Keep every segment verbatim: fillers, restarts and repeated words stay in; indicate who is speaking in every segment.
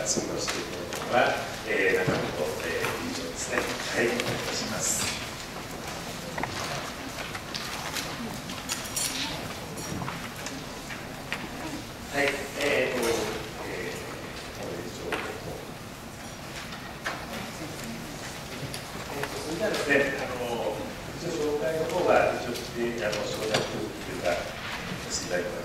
Speaker 1: 活動していくのは、えー、中本、えー、理事長ですね。はい、お願いいたします。はい、えーと、えー、理事長、えーと、それではですね、あの、一応紹介の方は、一応して、あの、承諾というか、していただきまして。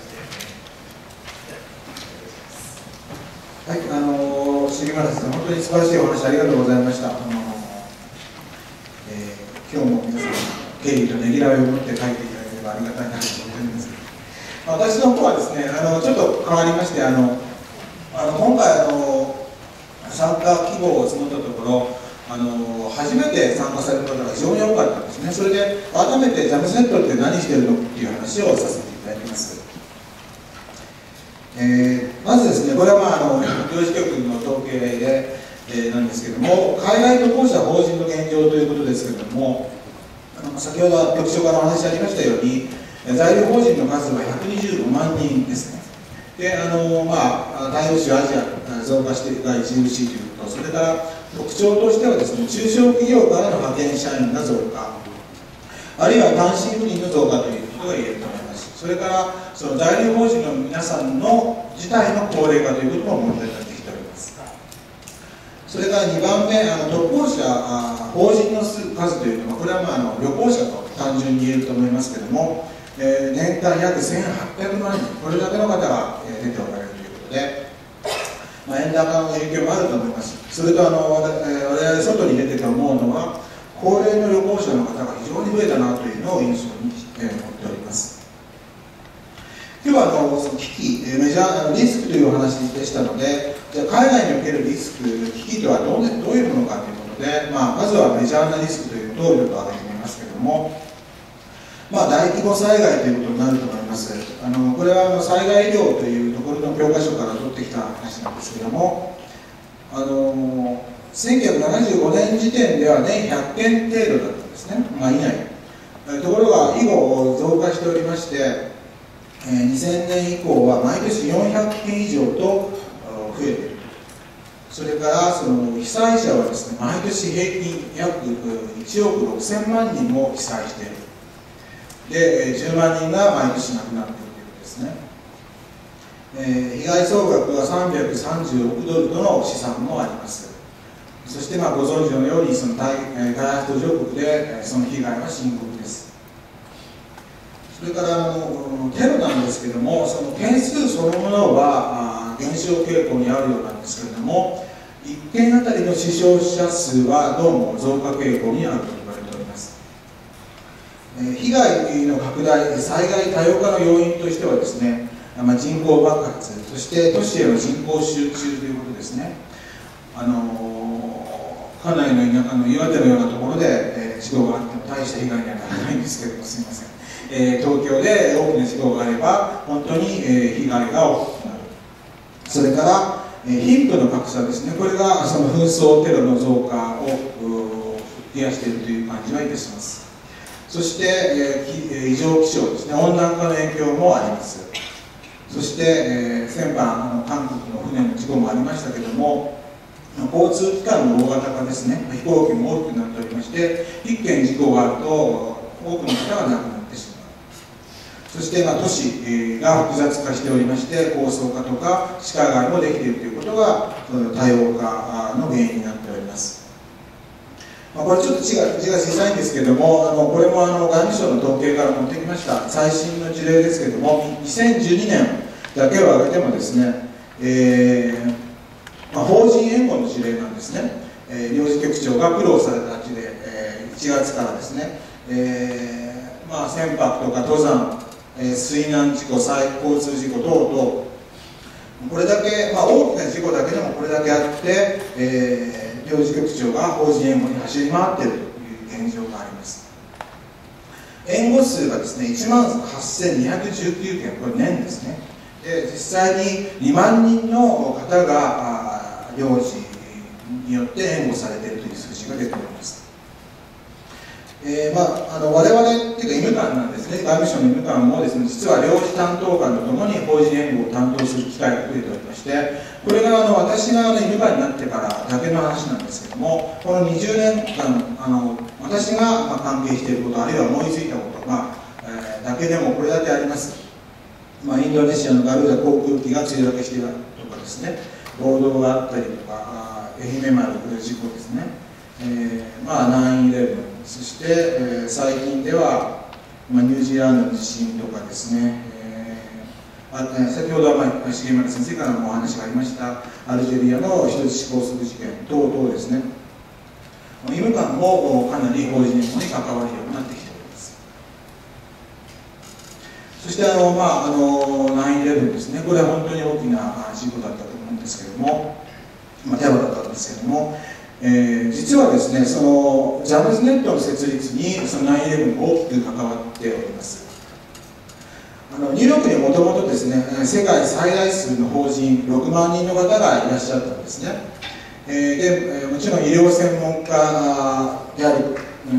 Speaker 2: はい、あの杉村さん、本当に素晴らしいお話ありがとうございました。あの、えー、今日も皆さん、敬意とねぎらいを持って書いていただければありがたいなと思っております。私の方はですね、あのちょっと変わりまして、あのあの今回あの、参加希望を募ったところ、あの初めて参加される方が非常に多かったんですね。それで、改めてジャムセットって何してるのっていう話をさせていただきます。えー、まずですね、これは、まあ、あの領事局の統計で、えー、なんですけれども、海外渡航者法人の現状ということですけれども、あの先ほど局長からお話ありましたように、在留邦人の数はひゃくにじゅうごまんにんですね。で、あのまあ、大欧州アジア増加してが著しいということ、それから特徴としてはですね、中小企業からの派遣社員が増加、あるいは単身赴任の増加ということが言えると思います。それからその在留邦人の皆さんの自体の高齢化ということも問題になってきております。それからにばんめ、あの渡航者、法人の数というのは、これは、まあ、あの旅行者と単純に言えると思いますけれども、えー、年間約せんはっぴゃくまんにん、これだけの方が、えー、出ておられるということで、まあ、円高の影響もあると思います。それとあの、えー、我々外に出てて思うのは、高齢の旅行者の方が非常に増えたなというのを印象に、えー、持っております。今日はあのその危機、メジャーリスクというお話でしたので、じゃあ海外におけるリスク、危機とはどう、どういうものかということで、まあ、まずはメジャーなリスクというと、いろいろと挙げてみますけれども、まあ、大規模災害ということになると思います。あのこれはあの災害医療というところの教科書から取ってきた話なんですけれども、あのせんきゅうひゃくななじゅうごねん時点では年ひゃっけん程度だったんですね、まあ、以内。ところが以後増加しておりまして、にせんねん以降は毎年よんひゃっけん以上と増えている。それからその被災者はですね、毎年平均約いちおくろくせんまんにんも被災している。で、じゅうまんにんが毎年亡くなっているということですね。えー、被害総額はさんびゃくさんじゅうおくドルとの試算もあります。そして、まあ、ご存知のようにその開発途上国でその被害は深刻です。それからあのテロなんですけれども、その件数そのものは減少傾向にあるようなんですけれども、いっけんあたりの死傷者数はどうも増加傾向にあると言われております。被害の拡大、災害多様化の要因としてはですね、まあ、人口爆発、そして都市への人口集中ということですね。あのかなりの田舎の岩手のようなところで、えー、事故があっても大した被害にはならないんですけども、すみません。えー、東京で大きな事故があれば本当に、えー、被害が大きくなる。それから、えー、貧富の格差ですね、これがその紛争テロの増加を増やしているという感じはいたします。そして、えー、異常気象ですね、温暖化の影響もあります。そして、えー、先般あの韓国の船の事故もありましたけれども、交通機関の大型化ですね、飛行機も大きくなっておりまして、一件事故があると多くの方が亡くなってしまう。そして、まあ、都市が複雑化しておりまして、高層化とか地下街もできているということが多様化の原因になっております。まあ、これちょっと字が、字が小さいんですけれども、あのこれもあの外務省の統計から持ってきました最新の事例ですけれども、にせんじゅうにねんだけを挙げてもですね、えーまあ、法人援護の事例なんですね。えー、領事局長が苦労された事例、えー、いちがつからですね、えーまあ、船舶とか登山、えー、水難事故、再交通事故等々、これだけ、まあ、大きな事故だけでもこれだけあって、えー、領事局長が法人援護に走り回っているという現状があります。援護数がですね、いちまんはっせんにひゃくじゅうきゅうけん、これ年ですね。で、実際ににまんにんの方が領事によって援護されているという数字が出ております。えーまあ、あの我々っていうか医務官なんですね、外務省の医務官もですね、実は領事担当官とともに法人援護を担当する機会が増えておりまして、 これがあの私が犬飼になってからだけの話なんですけども、このにじゅうねんかんあの私がまあ関係していること、あるいは思いついたこと、まあえー、だけでもこれだけあります。まあ、インドネシアのガルーダ航空機が墜落していたとかですね、暴動があったりとか、愛媛丸事故ですね、えーまあ、ナインイレブン、そして、えー、最近では、まあ、ニュージーランドの地震とかですね、あ先ほどは、まあ、重村先生からもお話がありましたアルジェリアの人質拘束事件等々ですね、医務官もかなり法人法に関わるようになってきております。そしてあの、まあ、あのナインイレブンですね、これは本当に大きな事故だったと思うんですけれども、まあ、テロだったんですけれども、えー、実はですね、そのジャムズネットの設立にそのナインイレブンが大きく関わっております。あのニューヨークにもともとですね、世界最大数の法人ろくまんにんの方がいらっしゃったんですね。えー、でもちろん医療専門家である、うん、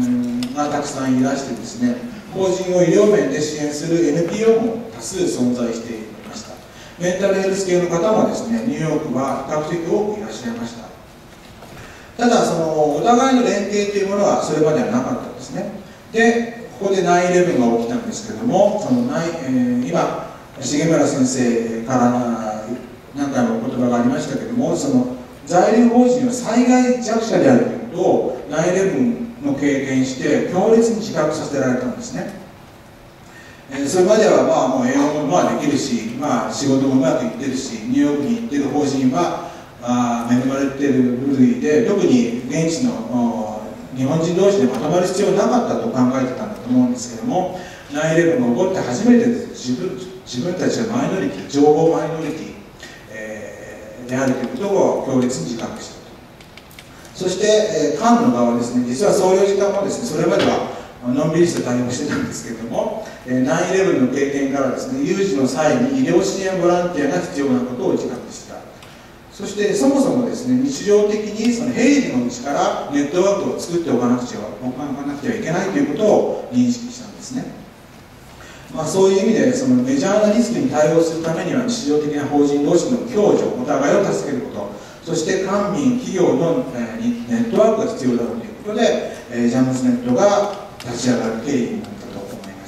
Speaker 2: がたくさんいらしてですね、法人を医療面で支援する エヌピーオー も多数存在していました。メンタルヘルス系の方もですね、ニューヨークは比較的多くいらっしゃいました。ただそのお互いの連携というものはそれまではなかったんですね。でここでナインイレブンが起きたんですけれども、そのナイ、えー、今重村先生から何回もお言葉がありましたけれども、その在留邦人は災害弱者であるということをナインイレブンの経験して強烈に自覚させられたんですね。えー、それまではまあもう英語もまあできるし、まあ、仕事もうまくいってるし、ニューヨークに行ってる邦人はあ恵まれている部類で、特に現地の日本人同士でまとまる必要なかったと考えてたんだと思うんですけれども、ナインイレブンが起こって初めて自分自分たちはマイノリティ、情報マイノリティ、えー、であるということを強烈に自覚したと。そして、えー、官の側ですね、実は総領事館もですね、それまではのんびりした対応をしてたんですけれども、えー、ナインイレブンの経験からですね、有事の際に医療支援ボランティアが必要なことを自覚した。そしてそもそもですね、日常的にその平時のうちからネットワークを作っておかなくちゃおかなくてはいけないということを認識したんですね。まあ、そういう意味でそのメジャーなリスクに対応するためには日常的な法人同士の共助、お互いを助けること、そして官民企業の、えー、ネットワークが必要だろうということで、えー、ジャムズネットが立ち上がる経緯になったと思います。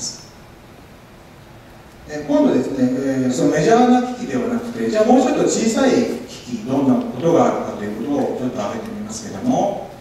Speaker 2: 今度ですね、えー、そのメジャーな機器ではなくて、じゃあもうちょっと小さい機器、どんなことがあるかということをちょっと挙げてみますけれども、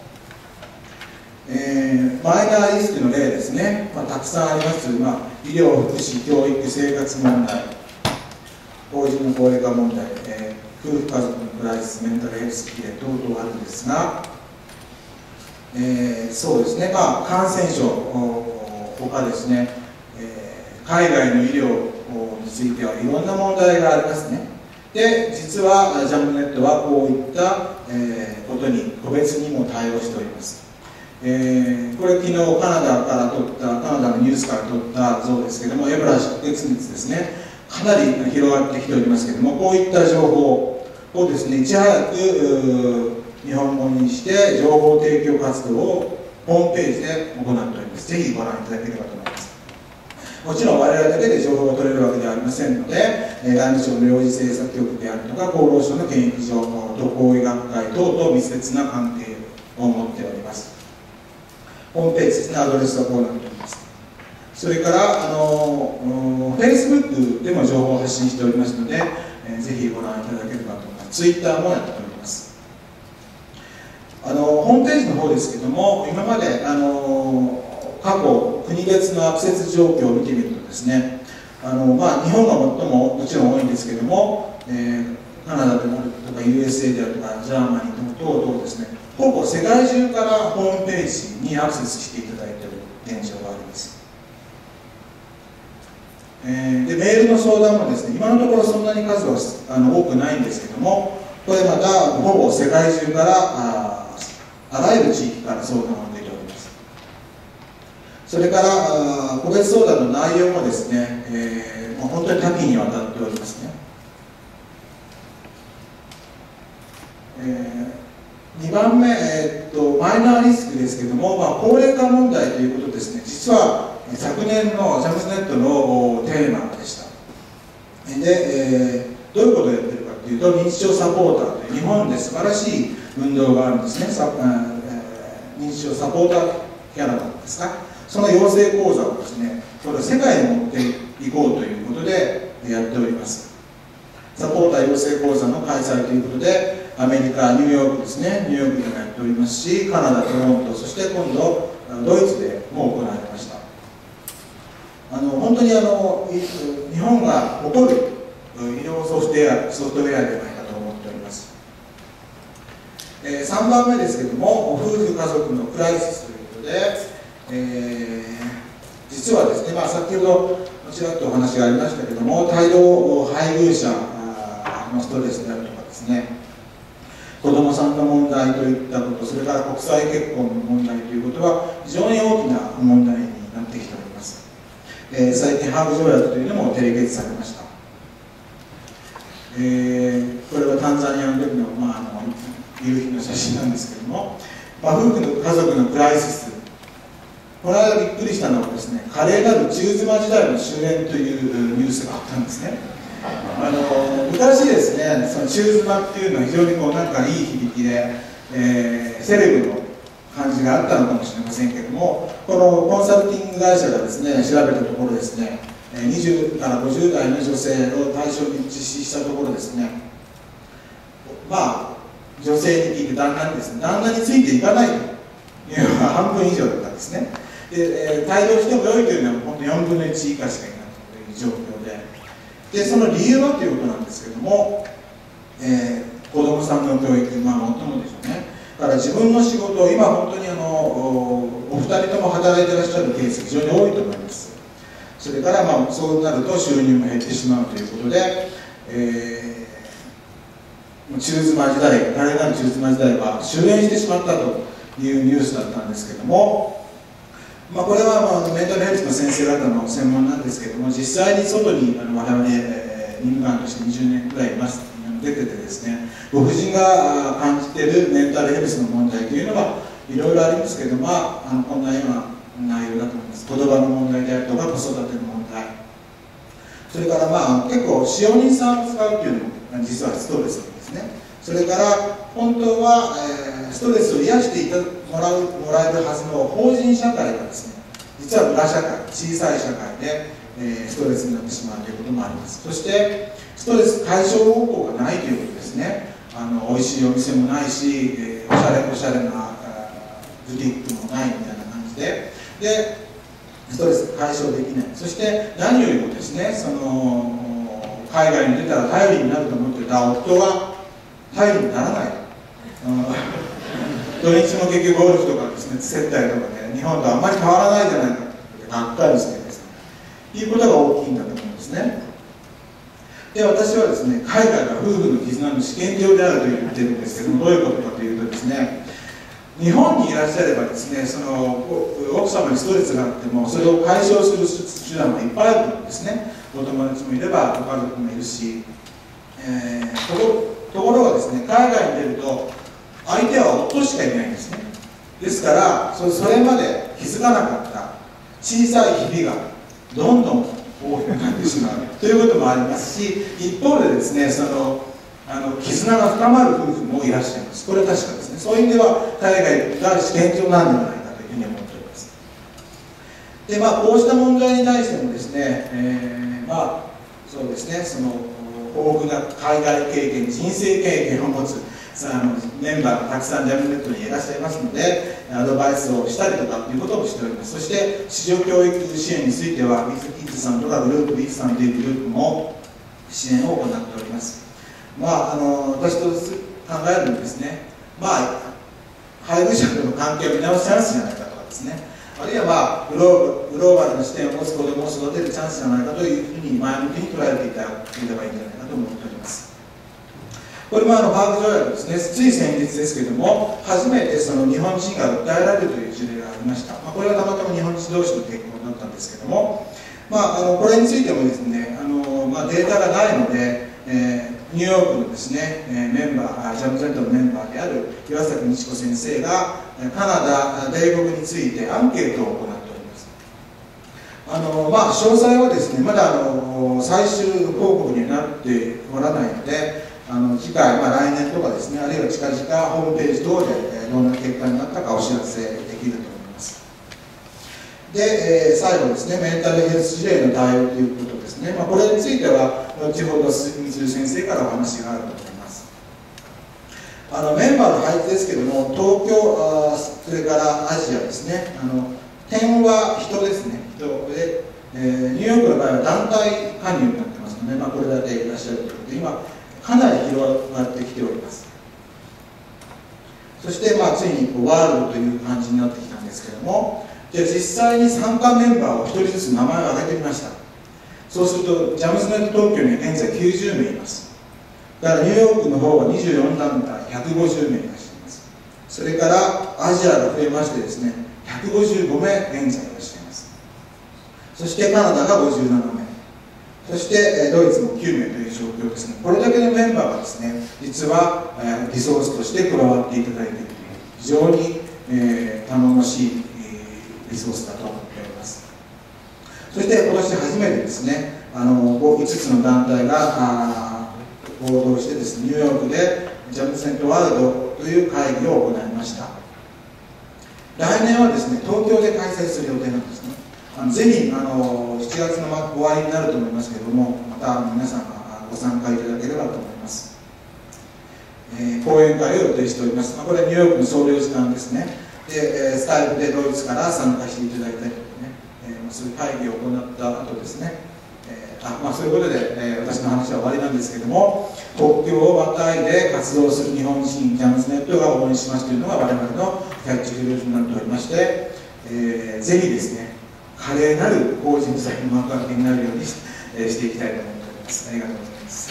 Speaker 2: えー、マイナーリスクの例ですね、まあ、たくさんあります、まあ、医療、福祉、教育、生活問題、法人の高齢化問題、えー、夫婦家族のクライシス、メンタルヘルス機例等々あるんですが、えー、そうですね、まあ、感染症ほかですね、えー、海外の医療についてはいろんな問題がありますね。で、実はジャムネットはこういった、えー、ことに個別にも対応しております。えー、これ昨日カナダから撮ったカナダのニュースから撮った像ですけれども、エボラ出血熱ですね、かなり広がってきておりますけれども、こういった情報をですね、いち早く日本語にして情報提供活動をホームページで行っております。ぜひご覧いただければと思います。もちろん我々だけで情報が取れるわけではありませんので、外務省の領事政策局であるとか、厚労省の検疫所、渡航医学会等と密接な関係を持っております。ホームページですね、アドレスがこうなっております。それから、あの、Facebook でも情報を発信しておりますので、えー、ぜひご覧いただければと思います。Twitter もやっております。あの、ホームページの方ですけども、今まで、あの、過去、国別のアクセス状況を見てみるとですね、あの、まあ、日本が最ももちろん多いんですけども、えー、カナダであるとか ユーエスエー であるとかジャーマニー等々ですね、ほぼ世界中からホームページにアクセスしていただいている現状があります。えー、でメールの相談もですね、今のところそんなに数はあの多くないんですけども、これまたほぼ世界中からああらゆる地域から相談を受けております。それからあ個別相談の内容もですね、えー、もう本当に多岐にわたっておりますね。えー、にばんめ、えー、っとマイナーリスクですけども、まあ、高齢化問題ということですね、実は昨年のジャムズネットのテーマでした。で、えー、どういうことをやってるかとというと、認知症サポーターという日本で素晴らしい運動があるんですね。さえー、認知症サポーターキャラバンですか、その養成講座をですね、これを世界に持っていこうということでやっております。サポーター養成講座の開催ということで、アメリカ、ニューヨークですね、ニューヨークでもやっておりますし、カナダ、トロント、そして今度、ドイツでも行われました。あの本当にあの日本が誇る医療ソフトウェア、ソフトウェアではないかと思っております。えー、さんばんめですけれども、夫婦家族のクライシスということで、えー、実はですね、まあ、先ほどちらっとお話がありましたけれども、帯同配偶者のストレスであるとかですね、子どもさんの問題といったこと、それから国際結婚の問題ということは非常に大きな問題になってきております。えー、最近ハーグ条約というのも締結されました。えー、これはタンザニアの時の、まあ、あの夕日の写真なんですけれども、まあ、夫婦の家族のクライシス、この間びっくりしたのはですね、華麗なる中妻時代の終焉というニュースがあったんですね。あの昔ですね、その中妻っていうのは非常にこうなんかいい響きで、えー、セレブの感じがあったのかもしれませんけれども、このコンサルティング会社がですね調べたところですね、にじゅうからごじゅう代の女性を対象に実施したところですね、まあ女性に聞いて旦那にですね、旦那についていかないというのが半分以上だったんですね。で、えー、帯同しても良いというのは本当よんぶんのいち以下しかいないという状況で、でその理由はということなんですけれども、えー、子どもさんの教育、まあ最もでしょうね。だから自分の仕事を今本当にあの お, お二人とも働いていらっしゃるケース非常に多いと思います。それからまあそうなると収入も減ってしまうということで、えー、中妻時代、誰なる中妻時代は終焉してしまったというニュースだったんですけれども、まあ、これはまあメンタルヘルスの先生方の専門なんですけれども、実際に外にあの我々、えー、任務官としてにじゅうねんくらいいます出ててですね、ご婦人が感じているメンタルヘルスの問題というのはいろいろありますけれども、まあ、あのこんなような内容だと思います。言葉の問題であるとか子育ての問題、それからまあ結構使用人さんを使うというのも実はストレスなんですね。それから本当は、えー、ストレスを癒していたもらうもらえるはずの法人社会がですね、実は村社会、小さい社会で、えー、ストレスになってしまうということもあります。そしてストレス解消方法がないということですね。あの美味しいお店もないし、えー、おしゃれおしゃれなブティックもないみたいな感じで、でストレス解消できない。そして何よりもですね、その海外に出たら頼りになると思っていた夫が頼りにならない。土日も結局ゴルフとかですね、接待とかね、日本とあんまり変わらないじゃないかってがっかりしてですね、いうことが大きいんだと思うんですね。で、私はですね、海外が夫婦の絆の試験場であると言ってるんですけども、どういうことかというとですね、日本にいらっしゃればですね、その奥様にストレスがあってもそれを解消する手段がいっぱいあるんですね。お友達もいればご家族もいるし、えー、と, こところがですね、海外に出ると相手は夫しかいないんですね。ですからそ れ, それまで気づかなかった小さい日々がどんどん大きくなってしまうということもありますし、一方でですね、そのあの絆が深まる夫婦もいらっしゃいます。これは確かですね。そういう意味では海外が試験場なんではないかというふうに思っております。で、まあこうした問題に対してもですね、えー、まあそうですね、その豊富な海外経験、人生経験を持つあのメンバーがたくさんジャムネットにいらっしゃいますので、アドバイスをしたりとかということをしております。そして市場教育支援についてはウィズキッズさんとかグループウィズさんというグループも支援を行っております。まあ、あの私と考えるにですね、まあ配偶者との関係を見直すチャンスじゃないかとかですね、あるいは、まあ、グロー、グローバルな視点を持つ子どもを育てるチャンスじゃないかというふうに前向きに捉えていただければいいんじゃないかと思っております。これもあのハーグ条約ですね、つい先日ですけれども、初めてその日本人が訴えられるという事例がありました。まあ、これはたまたま日本人同士の結婚だったんですけれども、まあ、あのこれについてもですね、あの、まあ、データがないので、えー、ニューヨークのですね、えー、メンバー、ジャムゼントのメンバーである岩崎美智子先生がカナダ、米国についてアンケートを行っております。あの、まあ、詳細はですね、まだあの最終報告になっておらないので、 あの次回、まあ、来年とかですね、あるいは近々ホームページ等で、えー、どんな結果になったかお知らせできると思います。で、えー、最後ですね、メンタルヘルス事例の対応ということですね、まあ、これについては後ほど鈴木先生からお話があると思います。あのメンバーの配置ですけども、東京、あそれからアジアですね、あの点は人ですね、人で、えー、ニューヨークの場合は団体加入になってますので、まあ、これだけいらっしゃるということで、今、かなり広がってきております。そして、まあ、ついにこうワールドという感じになってきたんですけども、じゃあ実際に参加メンバーをひとりずつ名前を挙げてみました。そうすると、ジャムスネット東京には現在きゅうじゅうめいいます。だからニューヨークの方はにじゅうよんだんたいひゃくごじゅうめいいらっしゃいます。それからアジアが増えましてですね、ひゃくごじゅうごめい現在いらっしゃいます。そしてカナダがごじゅうななめい、そしてドイツもきゅうめいという状況ですね。これだけのメンバーがですね、実はリソースとして加わっていただいているという非常に、えー、頼もしいリソースだと思っております。そして今年初めてですね、あのいつつの団体が合同してですね、ニューヨークでジャムセントワールドという会議を行いました。来年はですね、東京で開催する予定なんですね。あのぜひあのしちがつの終わりになると思いますけれども、また皆さんがご参加いただければと思います。えー、講演会を予定しております。まあ、これはニューヨークの総領事館ですね。で、スタイルでドイツから参加していただいたりとかね、えー、そういう会議を行った後ですね、えーあまあ、そういうことで、えー、私の話は終わりなんですけれども、国境をまたいで活動する日本人ジャムスネットが応援しますというのが我々のキャッチフレーズになっておりまして、えー、ぜひですね、華麗なる法人祭の幕開けになるようにし,、えー、していきたいと思っております。ありがとうございます。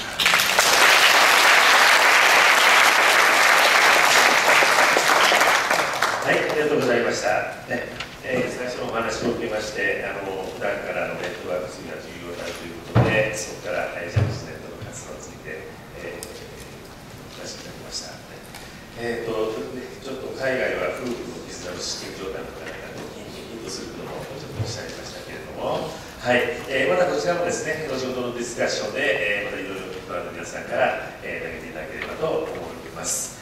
Speaker 1: はい、ありがとうございました。ねえー、最初のお話を受けまして、あの普段からのネットワーク作りが重要だということで、そこからジャムスネットの活動について、えー、お話しいただきました。えーと、ちょっと海外は夫婦の絆の試験状態の中でヒントすることもちょっとおっしゃいましたけれども、はい、えー、またこちらもですね、後ほどのディスカッションで、えー、またいろいろ皆さんから、えー、投げていただければと思います。